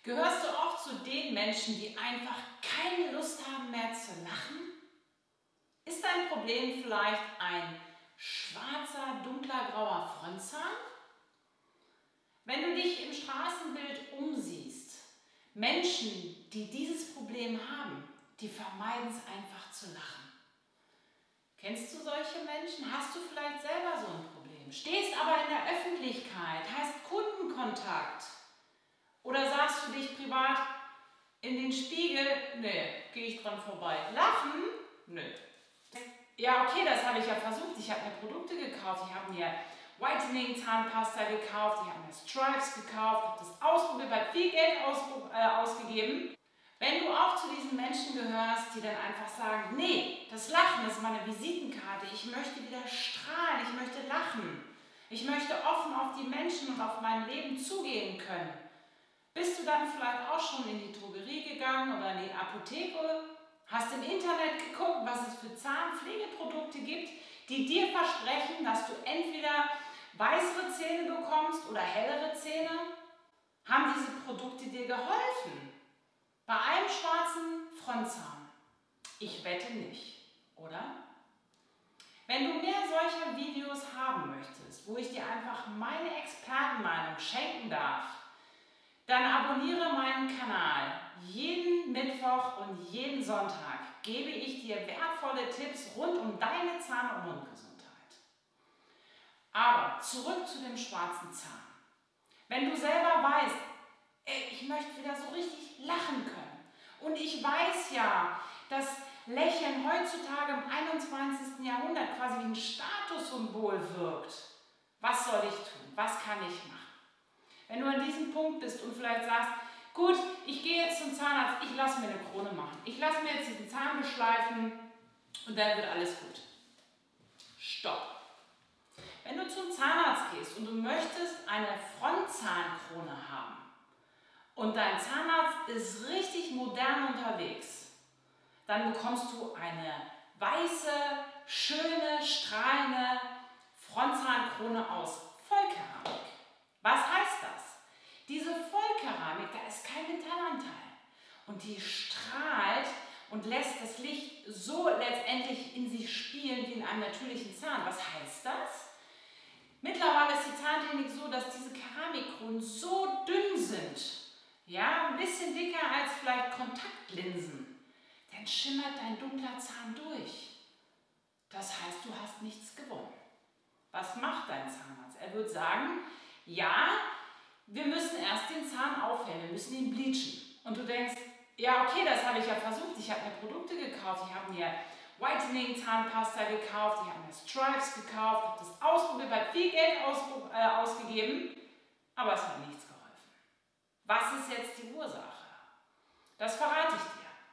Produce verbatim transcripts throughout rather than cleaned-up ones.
Gehörst du auch zu den Menschen, die einfach keine Lust haben mehr zu lachen? Ist dein Problem vielleicht ein schwarzer, dunkler, grauer Frontzahn? Wenn du dich im Straßenbild umsiehst, Menschen, die dieses Problem haben, die vermeiden es einfach zu lachen. Kennst du solche Menschen? Hast du vielleicht selber so ein Problem? Stehst aber in der Öffentlichkeit, hast Kundenkontakt. Oder sagst du dich privat in den Spiegel, nee, gehe ich dran vorbei. Lachen? Nö. Ja, okay, das habe ich ja versucht. Ich habe mir Produkte gekauft. Ich habe mir Whitening Zahnpasta gekauft. Ich habe mir Stripes gekauft. Ich habe das ausprobiert, habe viel Geld aus, äh, ausgegeben. Wenn du auch zu diesen Menschen gehörst, die dann einfach sagen, nee, das Lachen ist meine Visitenkarte. Ich möchte wieder strahlen. Ich möchte lachen. Ich möchte offen auf die Menschen und auf mein Leben zugehen können. Bist du dann vielleicht auch schon in die Drogerie gegangen oder in die Apotheke? Hast im Internet geguckt, was es für Zahnpflegeprodukte gibt, die dir versprechen, dass du entweder weißere Zähne bekommst oder hellere Zähne? Haben diese Produkte dir geholfen? Bei einem schwarzen Frontzahn? Ich wette nicht, oder? Wenn du mehr solcher Videos haben möchtest, wo ich dir einfach meine Expertenmeinung schenken darf, dann abonniere meinen Kanal. Jeden Mittwoch und jeden Sonntag gebe ich dir wertvolle Tipps rund um deine Zahn- und Mundgesundheit. Aber zurück zu dem schwarzen Zahn. Wenn du selber weißt, ey, ich möchte wieder so richtig lachen können und ich weiß ja, dass Lächeln heutzutage im einundzwanzigsten Jahrhundert quasi wie ein Statussymbol wirkt. Was soll ich tun? Was kann ich machen? Wenn du an diesem Punkt bist und vielleicht sagst, gut, ich gehe jetzt zum Zahnarzt, ich lasse mir eine Krone machen. Ich lasse mir jetzt diesen Zahn beschleifen und dann wird alles gut. Stopp. Wenn du zum Zahnarzt gehst und du möchtest eine Frontzahnkrone haben und dein Zahnarzt ist richtig modern unterwegs, dann bekommst du eine weiße, schöne, strahlende Frontzahnkrone aus Vollkeramik. Was heißt das? Diese Vollkeramik, da ist kein Metallanteil und die strahlt und lässt das Licht so letztendlich in sich spielen wie in einem natürlichen Zahn. Was heißt das? Mittlerweile ist die Zahntechnik so, dass diese Keramikkronen so dünn sind, ja, ein bisschen dicker als vielleicht Kontaktlinsen, dann schimmert dein dunkler Zahn durch. Das heißt, du hast nichts gewonnen. Was macht dein Zahnarzt? Er wird sagen, ja, wir müssen erst den Zahn aufhellen, wir müssen ihn bleachen. Und du denkst, ja okay, das habe ich ja versucht, ich habe mir Produkte gekauft, ich habe mir Whitening Zahnpasta gekauft, ich habe mir Stripes gekauft, habe das ausprobiert, habe viel Geld aus, äh, ausgegeben, aber es hat nichts geholfen. Was ist jetzt die Ursache? Das verrate ich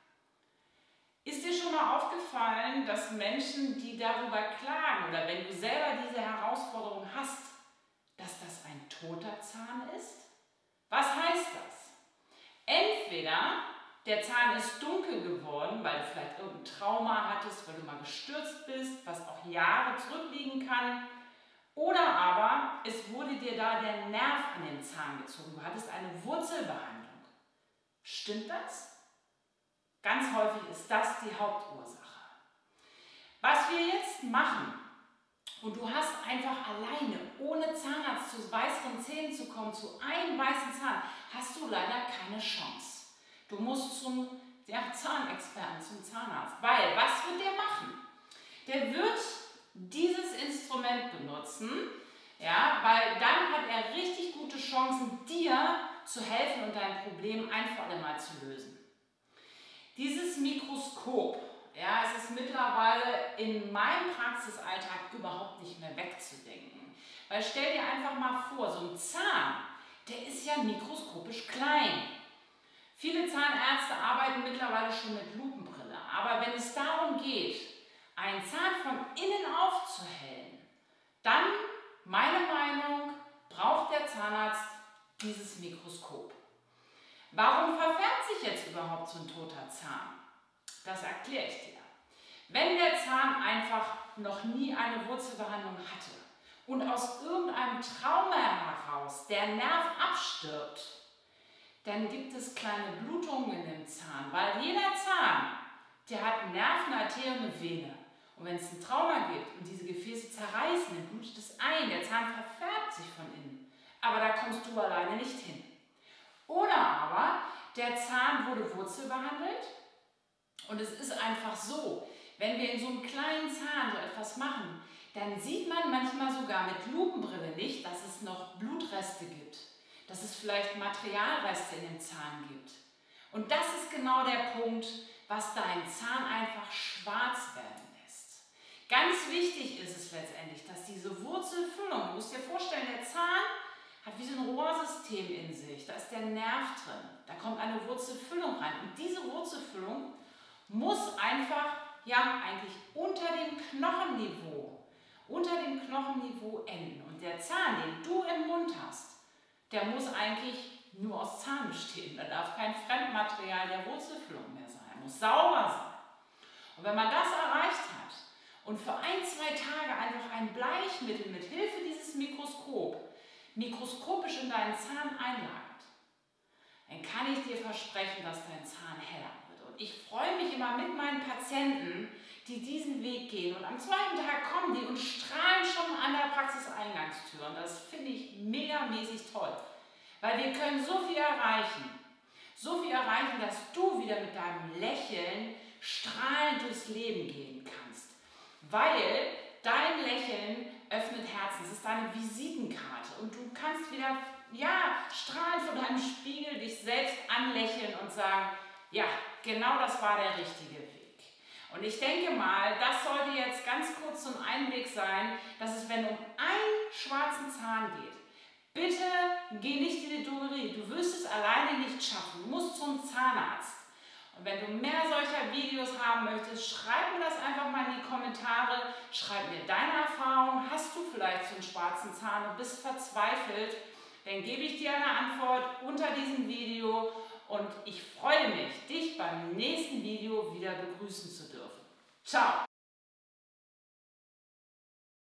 dir. Ist dir schon mal aufgefallen, dass Menschen, die darüber klagen oder wenn du selber diese Herausforderung hast, dass das ein toter Zahn ist? Was heißt das? Entweder der Zahn ist dunkel geworden, weil du vielleicht irgendein Trauma hattest, weil du mal gestürzt bist, was auch Jahre zurückliegen kann, oder aber es wurde dir da der Nerv an den Zahn gezogen. Du hattest eine Wurzelbehandlung. Stimmt das? Ganz häufig ist das die Hauptursache. Was wir jetzt machen, und du hast einfach alleine, ohne Zahnarzt zu weißeren Zähnen zu kommen, zu einem weißen Zahn, hast du leider keine Chance. Du musst zum ja, Zahnexperten, zum Zahnarzt. Weil, was wird der machen? Der wird dieses Instrument benutzen, ja, weil dann hat er richtig gute Chancen, dir zu helfen und dein Problem ein für alle Mal zu lösen. Dieses Mikroskop, ja, es ist mittlerweile in meinem Praxisalltag überhaupt nicht mehr wegzudenken. Weil stell dir einfach mal vor, so ein Zahn, der ist ja mikroskopisch klein. Viele Zahnärzte arbeiten mittlerweile schon mit Lupenbrille. Aber wenn es darum geht, einen Zahn von innen aufzuhellen, dann, meine Meinung, braucht der Zahnarzt dieses Mikroskop. Warum verfärbt sich jetzt überhaupt so ein toter Zahn? Das erkläre ich dir. Wenn der Zahn einfach noch nie eine Wurzelbehandlung hatte und aus irgendeinem Trauma heraus der Nerv abstirbt, dann gibt es kleine Blutungen in dem Zahn, weil jeder Zahn, der hat Nerven, Arterien und Vene. Und wenn es ein Trauma gibt und diese Gefäße zerreißen, dann blutet es ein, der Zahn verfärbt sich von innen. Aber da kommst du alleine nicht hin. Oder aber der Zahn wurde wurzelbehandelt und es ist einfach so, wenn wir in so einem kleinen Zahn so etwas machen, dann sieht man manchmal sogar mit Lupenbrille nicht, dass es noch Blutreste gibt, dass es vielleicht Materialreste in dem Zahn gibt. Und das ist genau der Punkt, was deinen Zahn einfach schwarz werden lässt. Ganz wichtig ist es letztendlich, dass diese Wurzelfüllung, du musst dir vorstellen, der Zahn hat wie so ein Rohrsystem in sich, da ist der Nerv drin, da kommt eine Wurzelfüllung rein und diese Wurzelfüllung muss einfach, ja eigentlich unter dem Knochenniveau, unter dem Knochenniveau enden. Und der Zahn, den du im Mund hast, der muss eigentlich nur aus Zahn bestehen. Da darf kein Fremdmaterial der Wurzelfüllung mehr sein, muss sauber sein. Und wenn man das erreicht hat und für ein, zwei Tage einfach ein Bleichmittel mit Hilfe dieses Mikroskop mikroskopisch in deinen Zahn einlagert, dann kann ich dir versprechen, dass dein Zahn heller wird. Und ich freue mich immer mit meinen Patienten, die diesen Weg gehen. Und am zweiten Tag kommen die und strahlen schon an der Praxiseingangstür. Und das finde ich megamäßig toll. Weil wir können so viel erreichen. So viel erreichen, dass du wieder mit deinem Lächeln strahlend durchs Leben gehen kannst. Weil dein Lächeln öffnet Herzen. Es ist deine Visitenkarte. Und du kannst wieder, ja, strahlend vor deinem Spiegel dich selbst anlächeln und sagen, ja, genau das war der richtige Weg. Und ich denke mal, das sollte jetzt ganz kurz so ein Einblick sein, dass es, wenn um einen schwarzen Zahn geht, bitte geh nicht in die Drogerie. Du wirst es alleine nicht schaffen. Du musst zum Zahnarzt. Und wenn du mehr solcher Videos haben möchtest, schreib mir das einfach mal in die Kommentare. Schreib mir deine Erfahrung. Hast du vielleicht so einen schwarzen Zahn und bist verzweifelt? Dann gebe ich dir eine Antwort unter diesem Video. Und ich freue mich, dich beim nächsten Video wieder begrüßen zu dürfen. Ciao!